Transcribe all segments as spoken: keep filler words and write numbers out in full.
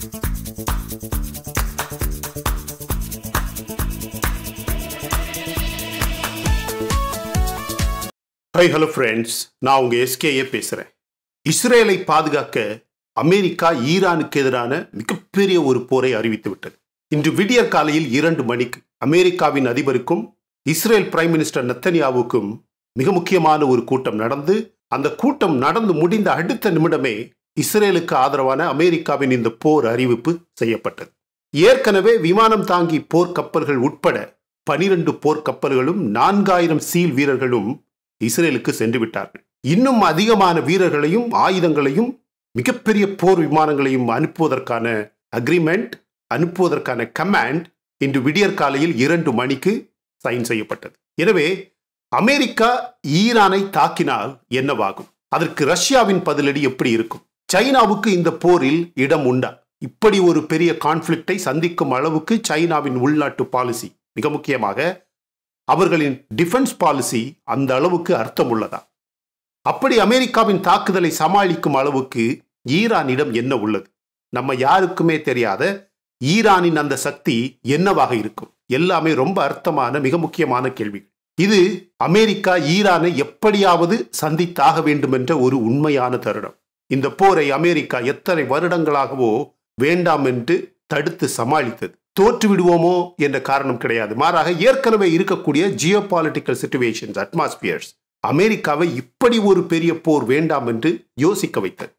Hi, hello friends. நான் உங்க S K A பேசுறேன். இஸ்ரேலை பாதுகாக்க அமெரிக்கா ஈரானுக்கு எதிரான மிகப்பெரிய ஒரு போரை அறிவித்து விட்டது. இன்று விடியற் காலையில் இரண்டு மணிக்கு அமெரிக்காவின் அதிபருக்கும் இஸ்ரேல் பிரைம் மினிஸ்டர் நெத்தன்யாவுக்கும் மிக முக்கியமான ஒரு கூட்டம் நடந்து, அந்த கூட்டம் நடந்து முடிந்த அடுத்த நிமிடமே இஸ்ரேலுக்கு ஆதரவான அமெரிக்காவின் இந்த போர் அறிவிப்பு செய்யப்பட்டது. ஏற்கனவே விமானம் தாங்கி போர்க்கப்பல்கள் உட்பட பனிரெண்டு போர்க்கப்பல்களும் நான்காயிரம் சீல் வீரர்களும் இஸ்ரேலுக்கு சென்று விட்டார்கள். இன்னும் அதிகமான வீரர்களையும் ஆயுதங்களையும் மிகப்பெரிய போர் விமானங்களையும் அனுப்புவதற்கான அக்ரிமெண்ட், அனுப்புவதற்கான கமாண்ட் இன்று விடியற் காலையில் இரண்டு மணிக்கு சைன் செய்யப்பட்டது. எனவே அமெரிக்கா ஈரானை தாக்கினால் என்னவாகும்? அதற்கு ரஷ்யாவின் பதிலடி எப்படி இருக்கும்? சைனாவுக்கு இந்த போரில் இடம் உண்டா? இப்படி ஒரு பெரிய கான்ஃபிளிக்டை சந்திக்கும் அளவுக்கு சைனாவின் உள்நாட்டு பாலிசி, மிக முக்கியமாக அவர்களின் டிஃபென்ஸ் பாலிசி அந்த அளவுக்கு அர்த்தம் உள்ளதா? அப்படி அமெரிக்காவின் தாக்குதலை சமாளிக்கும் அளவுக்கு ஈரானிடம் என்ன உள்ளது? நம்ம யாருக்குமே தெரியாத ஈரானின் அந்த சக்தி என்னவாக இருக்கும்? எல்லாமே ரொம்ப அர்த்தமான மிக முக்கியமான கேள்வி. இது அமெரிக்கா ஈரானை எப்படியாவது சந்தித்தாக வேண்டும் என்ற ஒரு உண்மையான தருணம். இந்த போரை அமெரிக்கா எத்தனை வருடங்களாகவோ வேண்டாம் என்று தடுத்து சமாளித்தது. தோற்று விடுவோமோ என்ற காரணம் கிடையாது. மாறாக ஏற்கனவே இருக்கக்கூடிய ஜியோ பாலிட்டிக்கல் சிச்சுவேஷன்ஸ், அட்மாஸ்பியர்ஸ் அமெரிக்காவை இப்படி ஒரு பெரிய போர் வேண்டாம் என்று யோசிக்க வைத்தது.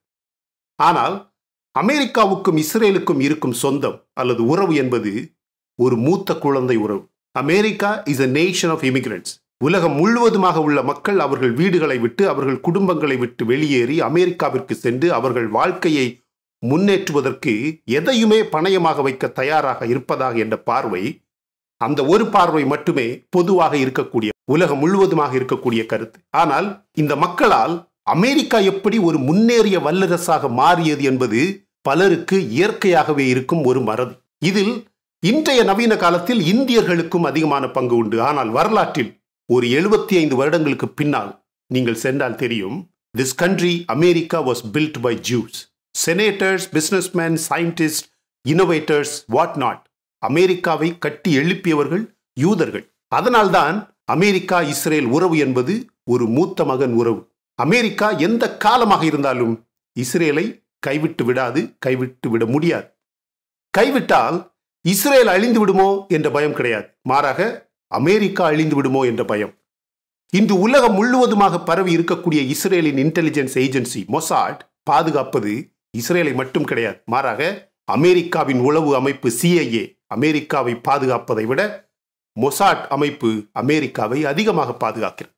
ஆனால் அமெரிக்காவுக்கும் இஸ்ரேலுக்கும் இருக்கும் சொந்தம் அல்லது உறவு என்பது ஒரு மூத்த குழந்தை உறவு. America is a nation of immigrants. உலகம் முழுவதுமாக உள்ள மக்கள் அவர்கள் வீடுகளை விட்டு, அவர்கள் குடும்பங்களை விட்டு வெளியேறி அமெரிக்காவிற்கு சென்று அவர்கள் வாழ்க்கையை முன்னேற்றுவதற்கு எதையுமே பணயமாக வைக்க தயாராக இருப்பதாக என்ற பார்வை, அந்த ஒரு பார்வை மட்டுமே பொதுவாக இருக்கக்கூடிய, உலகம் முழுவதுமாக இருக்கக்கூடிய கருத்து. ஆனால் இந்த மக்களால் அமெரிக்கா எப்படி ஒரு முன்னேறிய வல்லரசாக மாறியது என்பது பலருக்கு இயற்கையாகவே இருக்கும் ஒரு மறதி. இதில் இன்றைய நவீன காலத்தில் இந்தியர்களுக்கும் அதிகமான பங்கு உண்டு. ஆனால் வரலாற்றில் ஒரு எழுபத்தி ஐந்து வருடங்களுக்கு பின்னால் நீங்கள் சென்றால் தெரியும், this country America was built by Jews. Senators, businessmen, scientists, innovators, what not. அமெரிக்காவை கட்டி எழுப்பியவர்கள் யூதர்கள். அதனால்தான் அமெரிக்கா இஸ்ரேல் உறவு என்பது ஒரு மூத்த மகன் உறவு. அமெரிக்கா எந்த காலமாக இருந்தாலும் இஸ்ரேலை கைவிட்டு விடாது, கைவிட்டு விட முடியாது. கைவிட்டால் இஸ்ரேல் அழிந்து விடுமோ என்ற பயம் கிடையாது. மாறாக அமெரிக்கா அழிந்து விடுமோ என்ற பயம். இன்று உலகம் முழுவதுமாக பரவி இருக்கக்கூடிய இஸ்ரேலின் இன்டெலிஜென்ஸ் ஏஜென்சி மொசாட் பாதுகாப்பது இஸ்ரேலை மட்டும் கிடையாது. மாறாக அமெரிக்காவின் உளவு அமைப்பு C I A அமெரிக்காவை பாதுகாப்பதை விட மொசாட் அமைப்பு அமெரிக்காவை அதிகமாக பாதுகாக்கிறது.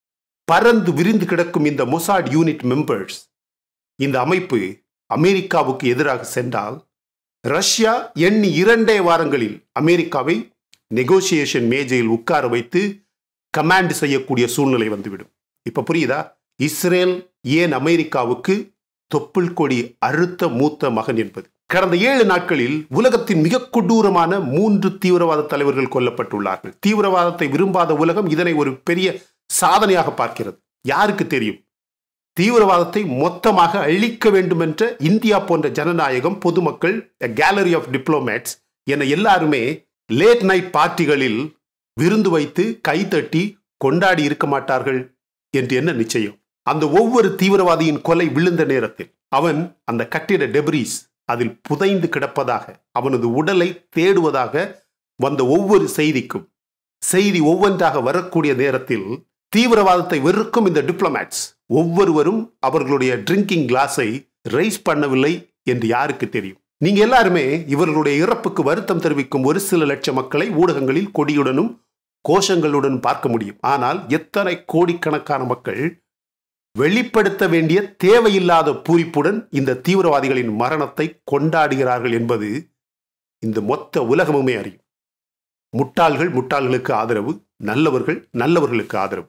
பறந்து விரிந்து கிடக்கும் இந்த மொசாட் யூனிட் மெம்பர்ஸ், இந்த அமைப்பு அமெரிக்காவுக்கு எதிராக சென்றால் ரஷ்யா எண்ணி இரண்டே வாரங்களில் அமெரிக்காவை நெகோசியேஷன் மேஜையில் உட்கார வைத்து கமாண்ட் செய்யக்கூடிய சூழ்நிலை வந்துவிடும். இப்ப புரியுதா? இஸ்ரேல் ஏன் அமெரிக்காவுக்கு தொப்புள் கொடி அறுத்த மூத்த மகன் என்பது. கடந்த ஏழு நாட்களில் உலகத்தின் மிக கொடூரமான மூன்று தீவிரவாத தலைவர்கள் கொல்லப்பட்டுள்ளார்கள். தீவிரவாதத்தை விரும்பாத உலகம் இதனை ஒரு பெரிய சாதனையாக பார்க்கிறது. யாருக்கு தெரியும்? தீவிரவாதத்தை மொத்தமாக அழிக்க வேண்டும் என்ற இந்தியா போன்ற ஜனநாயகம், பொதுமக்கள், கேலரி ஆஃப் டிப்ளோமேட்ஸ் என எல்லாருமே லேட் நைட் பார்ட்டிகளில் விருந்து வைத்து கைத்தட்டி கொண்டாடி இருக்க மாட்டார்கள் என்று என்ன நிச்சயம்? அந்த ஒவ்வொரு தீவிரவாதியின் கொலை விழுந்த நேரத்தில் அவன் அந்த கட்டிட டெப்ரீஸ் அதில் புதைந்து கிடப்பதாக, அவனது உடலை தேடுவதாக வந்த ஒவ்வொரு செய்திக்கும் செய்தி ஒவ்வொன்றாக வரக்கூடிய நேரத்தில் தீவிரவாதத்தை வெறுக்கும் இந்த டிப்ளமேட்ஸ் ஒவ்வொருவரும் அவர்களுடைய ட்ரிங்கிங் கிளாஸை ரைஸ் பண்ணவில்லை என்று யாருக்கு தெரியும்? நீங்க எல்லாருமே இவர்களுடைய இறப்புக்கு வருத்தம் தெரிவிக்கும் ஒரு சில லட்சம் மக்களை ஊடகங்களில் கொடியுடனும் கோஷங்களுடன் பார்க்க முடியும். ஆனால் எத்தனை கோடிக்கணக்கான மக்கள் வெளிப்படுத்த வேண்டிய தேவையில்லாத பூரிப்புடன் இந்த தீவிரவாதிகளின் மரணத்தை கொண்டாடுகிறார்கள் என்பது இந்த மொத்த உலகமுமே அறியும். முட்டாள்கள் முட்டாள்களுக்கு ஆதரவு, நல்லவர்கள் நல்லவர்களுக்கு ஆதரவு.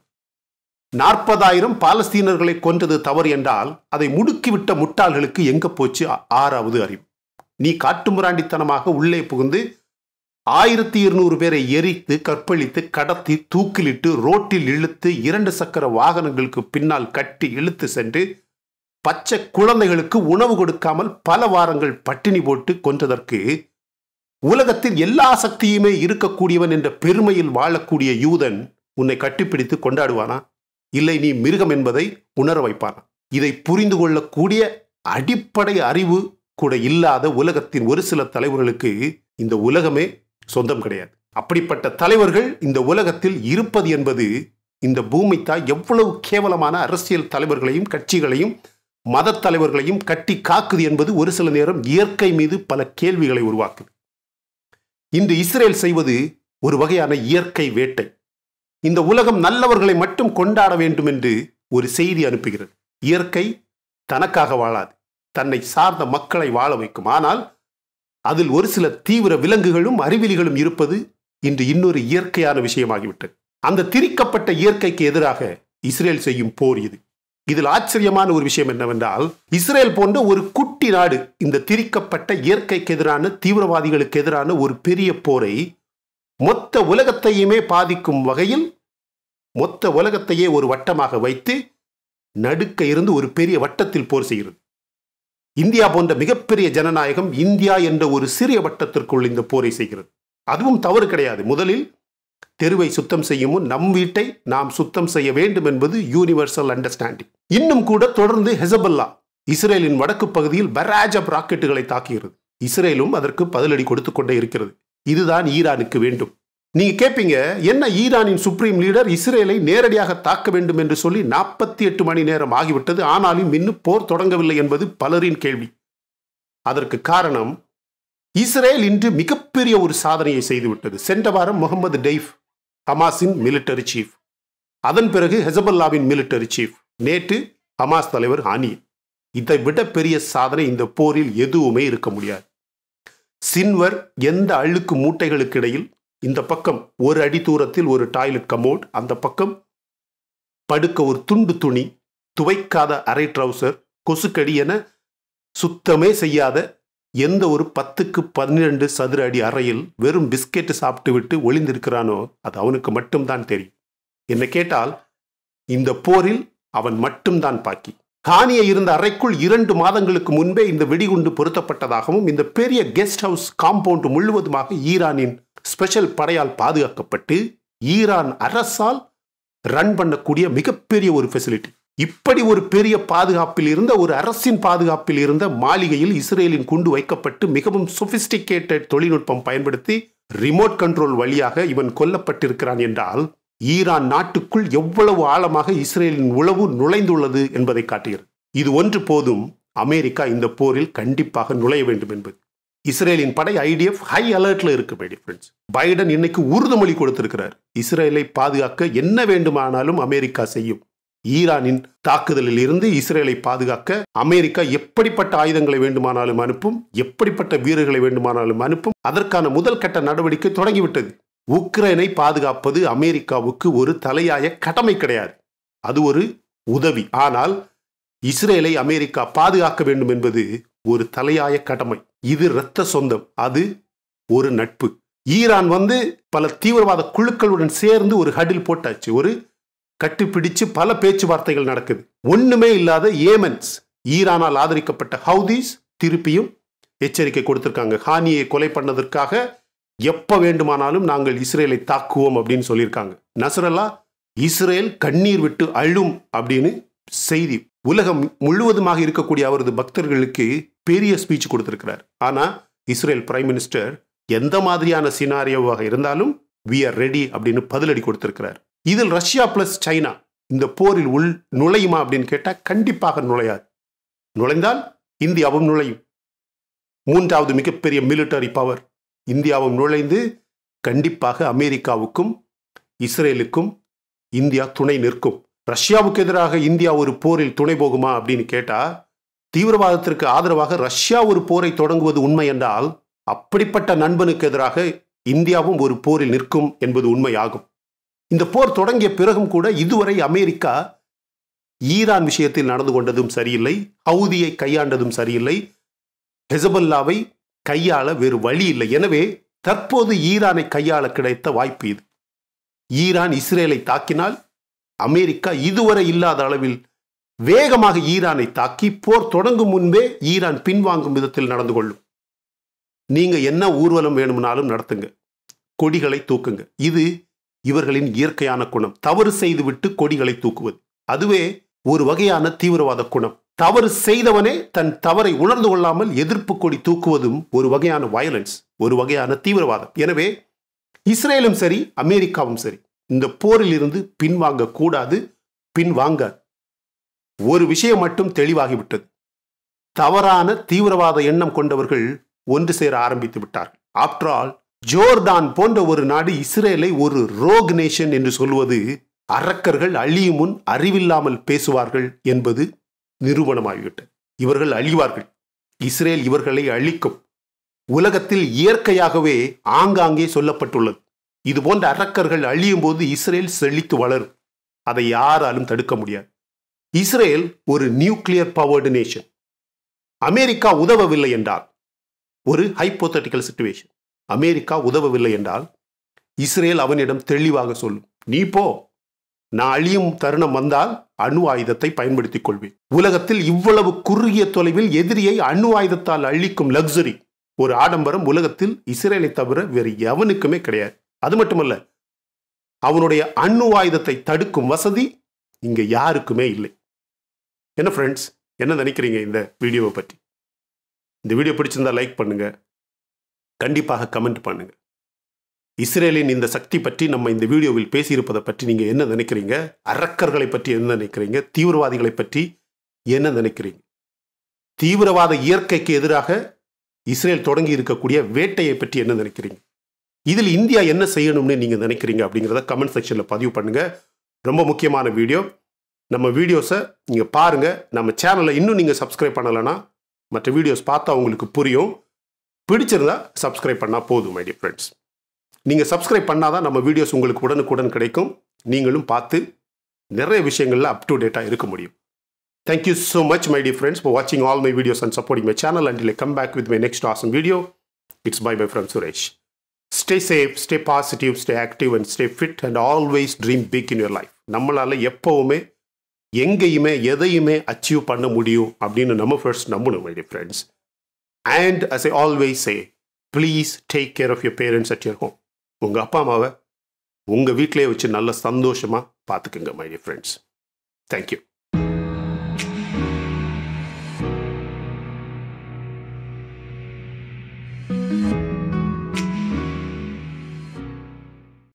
நாற்பதாயிரம் பாலஸ்தீனர்களை கொன்றது தவறு என்றால் அதை முடுக்கிவிட்ட முட்டாள்களுக்கு எங்க போச்சு ஆறாவது அறிவு? நீ காட்டுமிராண்டித்தனமாக உள்ளே புகுந்து ஆயிரத்தி இருநூறு பேரை எரித்து, கற்பழித்து, கடத்தி, தூக்கிலிட்டு, ரோட்டில் இழுத்து, இரண்டு சக்கர வாகனங்களுக்கு பின்னால் கட்டி இழுத்து சென்று பச்சை குழந்தைகளுக்கு உணவு கொடுக்காமல் பல வாரங்கள் பட்டினி போட்டு கொன்றதற்கு உலகத்தில் எல்லா சக்தியுமே இருக்கக்கூடியவன் என்ற பெருமையில் வாழக்கூடிய யூதன் உன்னை கட்டிப்பிடித்து கொண்டாடுவானா? இல்லை நீ மிருகம் என்பதை உணர வைப்பானா? இதை புரிந்து கொள்ளக்கூடிய அடிப்படை அறிவு கூட இல்லாத உலகத்தின் ஒரு சில தலைவர்களுக்கு இந்த உலகமே சொந்தம் கிடையாது. அப்படிப்பட்ட தலைவர்கள் இந்த உலகத்தில் இருப்பது என்பது இந்த பூமி தாய் எவ்வளவு கேவலமான அரசியல் தலைவர்களையும் கட்சிகளையும் மத தலைவர்களையும் கட்டி காக்குது என்பது ஒரு சில நேரம் இயற்கை மீது பல கேள்விகளை உருவாக்குது. இன்று இஸ்ரேல் செய்வது ஒரு வகையான இயற்கை வேட்டை. இந்த உலகம் நல்லவர்களை மட்டும் கொண்டாட வேண்டும் என்று ஒரு செய்தி அனுப்புகிறது. இயற்கை தனக்காக வாழாது, தன்னை சார்ந்த மக்களை வாழ வைக்கும். ஆனால் அதில் ஒரு சில தீவிர விலங்குகளும் அறிவிலிகளும் இருப்பது இன்று இன்னொரு இயற்கையான விஷயமாகிவிட்டது. அந்த திரிக்கப்பட்ட இயற்கைக்கு எதிராக இஸ்ரேல் செய்யும் போர் இது. இதில் ஆச்சரியமான ஒரு விஷயம் என்னவென்றால், இஸ்ரேல் போன்ற ஒரு குட்டி நாடு இந்த திரிக்கப்பட்ட இயற்கைக்கு எதிரான தீவிரவாதிகளுக்கு எதிரான ஒரு பெரிய போரை மொத்த உலகத்தையுமே பாதிக்கும் வகையில் மொத்த உலகத்தையே ஒரு வட்டமாக வைத்து நடுக்க இருந்து ஒரு பெரிய வட்டத்தில் போர் செய்கிறது. இந்தியா போன்ற மிகப்பெரிய ஜனநாயகம் இந்தியா என்ற ஒரு சிறிய வட்டத்திற்குள் இந்த போரை செய்கிறது. அதுவும் தவறு கிடையாது. முதலில் தெருவை சுத்தம் செய்யும் முன் நம் வீட்டை நாம் சுத்தம் செய்ய வேண்டும் என்பது யூனிவர்சல் அண்டர்ஸ்டாண்டிங். இன்னும் கூட தொடர்ந்து ஹெசபல்லா இஸ்ரேலின் வடக்கு பகுதியில் பராஜ் ஆப் ராக்கெட்டுகளை தாக்குகிறது. இஸ்ரேலும் அதற்கு பதிலடி கொடுத்து கொண்டே இருக்கிறது. இதுதான் ஈரானுக்கு வேண்டும். நீங்க கேட்பீங்க, என்ன ஈரானின் சுப்ரீம் லீடர் இஸ்ரேலை நேரடியாக தாக்க வேண்டும் என்று சொல்லி நாற்பத்தி எட்டு மணி நேரம் ஆகிவிட்டது, ஆனாலும் இன்னும் போர் தொடங்கவில்லை என்பது பலரின் கேள்வி. அதற்கு காரணம், இஸ்ரேல் இன்று மிகப்பெரிய ஒரு சாதனையை செய்துவிட்டது. சென்ற வாரம் முகமது டெய்ஃப் ஹமாஸின் மிலிட்டரி சீஃப், அதன் பிறகு ஹெசபல்லாவின் மிலிட்டரி சீஃப், நேற்று ஹமாஸ் தலைவர் ஹானியே. இதை விட பெரிய சாதனை இந்த போரில் எதுவுமே இருக்க முடியாது. சின்வர் எந்த அழுக்கு மூட்டைகளுக்கு இடையில் இந்த பக்கம் ஒரு அடி தூரத்தில் ஒரு டாய்லெட் கமோட், அந்த பக்கம் படுக்க ஒரு துண்டு துணி, துவைக்காத அரை ட்ரவுசர், கொசுக்கடி என சுத்தமே செய்யாத எந்த ஒரு பத்துக்கு பன்னிரண்டு சதுர அடி அறையில் வெறும் பிஸ்கெட் சாப்பிட்டு விட்டு ஒளிந்திருக்கிறானோ அது அவனுக்கு மட்டும்தான் தெரியும். என்ன கேட்டால் இந்த போரில் அவன் மட்டும்தான் பாக்கி. ஹானியே இருந்த அறைக்குள் இரண்டு மாதங்களுக்கு முன்பே இந்த வெடிகுண்டு பொருத்தப்பட்டதாகவும் இந்த பெரிய கெஸ்ட் ஹவுஸ் காம்பவுண்ட் முழுவதுமாக ஈரானின் ஸ்பெஷல் படையால் பாதுகாக்கப்பட்டு ஈரான் அரசால் ரன் பண்ணக்கூடிய மிகப்பெரிய ஒரு ஃபெசிலிட்டி. இப்படி ஒரு பெரிய பாதுகாப்பில் இருந்த ஒரு அரசின் பாதுகாப்பில் இருந்த மாளிகையில் இஸ்ரேலின் குண்டு வைக்கப்பட்டு மிகவும் சொபிஸ்டிகேட்டட் தொழில்நுட்பம் பயன்படுத்தி ரிமோட் கண்ட்ரோல் வழியாக இவன் கொல்லப்பட்டிருக்கிறான் என்றால் ஈரான் நாட்டுக்குள் எவ்வளவு ஆழமாக இஸ்ரேலின் உளவு நுழைந்துள்ளது என்பதை காட்டுகிறது. இது ஒன்று போதும் அமெரிக்கா இந்த போரில் கண்டிப்பாக நுழைய வேண்டும் என்பது. இஸ்ரேலின் படை ஐடிஎஃப் ஹை அலர்ட்ல இருக்கு. மை ஃப்ரெண்ட்ஸ், பைடன் இன்னைக்கு உறுதிமொழி கொடுத்திருக்கிறார். இஸ்ரேலை பாதுகாக்க என்ன வேண்டுமானாலும் அமெரிக்கா செய்யும். ஈரானின் தாக்குதலில் இருந்து இஸ்ரேலை பாதுகாக்க அமெரிக்கா எப்படிப்பட்ட ஆயுதங்களை வேண்டுமானாலும் அனுப்பும், எப்படிப்பட்ட வீரர்களை வேண்டுமானாலும் அனுப்பும். அதற்கான முதல் கட்ட நடவடிக்கை தொடங்கிவிட்டது. உக்ரைனை பாதுகாப்பது அமெரிக்காவுக்கு ஒரு தலையாய கடமை கிடையாது, அது ஒரு உதவி. ஆனால் இஸ்ரேலை அமெரிக்கா பாதுகாக்க வேண்டும் என்பது ஒரு தலையாய கடமை. இது இரத்த சொந்தம், அது ஒரு நட்பு. ஈரான் வந்து பல தீவிரவாத குழுக்களுடன் சேர்ந்து ஒரு ஹடில் போட்டாச்சு, ஒரு கட்டிப்பிடிச்சு பல பேச்சுவார்த்தைகள் நடக்குது. ஒண்ணுமே இல்லாத ஏமன்ஸ், ஈரானால் ஆதரிக்கப்பட்ட ஹவுதீஸ் திருப்பியும் எச்சரிக்கை கொடுத்திருக்காங்க. ஹானியை கொலை பண்ணதற்காக எப்ப வேண்டுமானாலும் நாங்கள் இஸ்ரேலை தாக்குவோம் அப்படின்னு சொல்லியிருக்காங்க. நஸ்ரல்லா இஸ்ரேல் கண்ணீர் விட்டு அழும் அப்படின்னு செய்தி உலகம் முழுவதுமாக இருக்கக்கூடிய அவரது பக்தர்களுக்கு பெரிய ஸ்பீச் கொடுத்திருக்கிறார். ஆனா இஸ்ரேல் பிரைம் மினிஸ்டர் எந்த மாதிரியான சினாரியோவாக இருந்தாலும் we are ready அப்படின்னு பதிலடி கொடுத்திருக்கிறார். இதில் ரஷ்யா பிளஸ் சைனா இந்த போரில் உள் நுழையுமா அப்படின்னு கேட்டா கண்டிப்பாக நுழையாது. நுழைந்தால் இந்தியாவும் நுழையும். மூன்றாவது மிகப்பெரிய மிலிட்டரி பவர் இந்தியாவும் நுழைந்து கண்டிப்பாக அமெரிக்காவுக்கும் இஸ்ரேலுக்கும் இந்தியா துணை நிற்கும். ரஷ்யாவுக்கு எதிராக இந்தியா ஒரு போரில் துணை போகுமா அப்படின்னு கேட்டா, தீவிரவாதத்திற்கு ஆதரவாக ரஷ்யா ஒரு போரை தொடங்குவது உண்மை என்றால் அப்படிப்பட்ட நண்பனுக்கு எதிராக இந்தியாவும் ஒரு போரில் நிற்கும் என்பது உண்மையாகும். இந்த போர் தொடங்கிய பிறகும் கூட இதுவரை அமெரிக்கா ஈரான் விஷயத்தில் நடந்து கொண்டதும் சரியில்லை, ஹவுதியை கையாண்டதும் சரியில்லை, ஹெசபல்லாவை கையாள வேறு வழி இல்லை. எனவே தற்போது ஈரானை கையாள கிடைத்த வாய்ப்பு இது. ஈரான் இஸ்ரேலை தாக்கினால் அமெரிக்கா இதுவரை இல்லாத அளவில் வேகமாக ஈரானை தாக்கி போர் தொடங்கும் முன்பே ஈரான் பின்வாங்கும் விதத்தில் நடந்து கொள்ளும். நீங்க என்ன ஊர்வலம் வேணும்னாலும் நடத்துங்க, கொடிகளை தூக்குங்க. இது இவர்களின் இயற்கையான குணம். தவறு செய்துவிட்டு கொடிகளை தூக்குவது, அதுவே ஒரு வகையான தீவிரவாத குணம். தவறு செய்தவனே தன் தவறை உணர்ந்து கொள்ளாமல் எதிர்ப்பு கொடி தூக்குவதும் ஒரு வகையான வயலன்ஸ், ஒரு வகையான தீவிரவாதம். எனவே இஸ்ரேலும் சரி அமெரிக்காவும் சரி இந்த போரில் இருந்து பின்வாங்க கூடாது, பின்வாங்க. ஒரு விஷயம் மட்டும் தெளிவாகிவிட்டது. தவறான தீவிரவாத எண்ணம் கொண்டவர்கள் ஒன்று சேர ஆரம்பித்து விட்டார்கள். ஆஃப்டர் ஆல், ஜோர்டான் போன்ற ஒரு நாடு இஸ்ரேலை ஒரு ரோக் நேஷன் என்று சொல்வது அரக்கர்கள் அழியும் முன் அறிவில்லாமல் பேசுவார்கள் என்பது நிரூபணமாகிவிட்டது. இவர்கள் அழிவார்கள், இஸ்ரேல் இவர்களை அழிக்கும். உலகத்தில் இயற்கையாகவே ஆங்காங்கே சொல்லப்பட்டுள்ளது. இது போன்ற அரக்கர்கள் அழியும் போது இஸ்ரேல் செழித்து வளரும். அதை யாராலும் தடுக்க முடியாது. இஸ்ரேல் ஒரு நியூக்ளியர் பவர்டு நேஷன். அமெரிக்கா உதவவில்லை என்றால், ஒரு ஹைப்போதெட்டிக்கல் சிச்சுவேஷன், அமெரிக்கா உதவவில்லை என்றால் இஸ்ரேல் அவனிடம் தெளிவாக சொல்லும், நீ போ, நான் அழியும் தருணம் வந்தால் அணு ஆயுதத்தை பயன்படுத்திக் கொள்வேன். உலகத்தில் இவ்வளவு குறுகிய தொலைவில் எதிரியை அணு ஆயுதத்தால் அழிக்கும் லக்ஸரி, ஒரு ஆடம்பரம் உலகத்தில் இஸ்ரேலை தவிர வேறு எவனுக்குமே கிடையாது. அது மட்டுமல்ல, அவனுடைய அணு ஆயுதத்தை தடுக்கும் வசதி இங்க யாருக்குமே இல்லை. என்ன ஃப்ரெண்ட்ஸ், என்ன நினைக்கிறீங்க இந்த வீடியோவை பற்றி? இந்த வீடியோ பிடிச்சிருந்தா லைக் பண்ணுங்க, கண்டிப்பாக கமெண்ட் பண்ணுங்க. இஸ்ரேலின் இந்த சக்தி பற்றி நம்ம இந்த வீடியோவில் பேசியிருப்பதை பற்றி நீங்க என்ன நினைக்கிறீங்க? அரக்கர்களை பற்றி என்ன நினைக்கிறீங்க? தீவிரவாதிகளை பற்றி என்ன நினைக்கிறீங்க? தீவிரவாத இயற்கைக்கு எதிராக இஸ்ரேல் தொடங்கி இருக்கக்கூடிய வேட்டையை பற்றி என்ன நினைக்கிறீங்க? இதில் இந்தியா என்ன செய்யணும்னு நீங்க நினைக்கிறீங்க அப்படிங்கிறத கமெண்ட் செக்ஷன்ல பதிவு பண்ணுங்க. ரொம்ப முக்கியமான வீடியோ. நம்ம வீடியோஸை நீங்க பாருங்க. நம்ம சேனலை இன்னும் நீங்க சப்ஸ்கிரைப் பண்ணலைன்னா மற்ற வீடியோஸ் பார்த்தா உங்களுக்கு புரியும். பிடிச்சிருந்தா சப்ஸ்கிரைப் பண்ணா போதும் மை டியர் ஃப்ரெண்ட்ஸ். நீங்க சப்ஸ்கிரைப் பண்ணாதான் நம்ம வீடியோஸ் உங்களுக்கு உடனுக்குடன் கிடைக்கும். நீங்களும் பார்த்து நிறைய விஷயங்கள்ல அப் டு டேட்டா இருக்க முடியும். Thank you so much my dear friends for watching all my videos and supporting my channel. Until I come back with my next awesome video, it's bye bye from Suresh. Stay safe, stay positive, stay active and stay fit and always dream big in your life. நம்மளால எப்பவுமே எங்கேயுமே எதையுமே achieve பண்ண முடியும் அப்படின்னு நம்ம first நம்பணும் my dear friends. And as I always say, please take care of your parents at your home. உங்க அப்பா அம்மாவை உங்க வீட்டிலே வச்சு நல்ல சந்தோஷமா பார்த்துக்குங்க my dear friends. Thank you.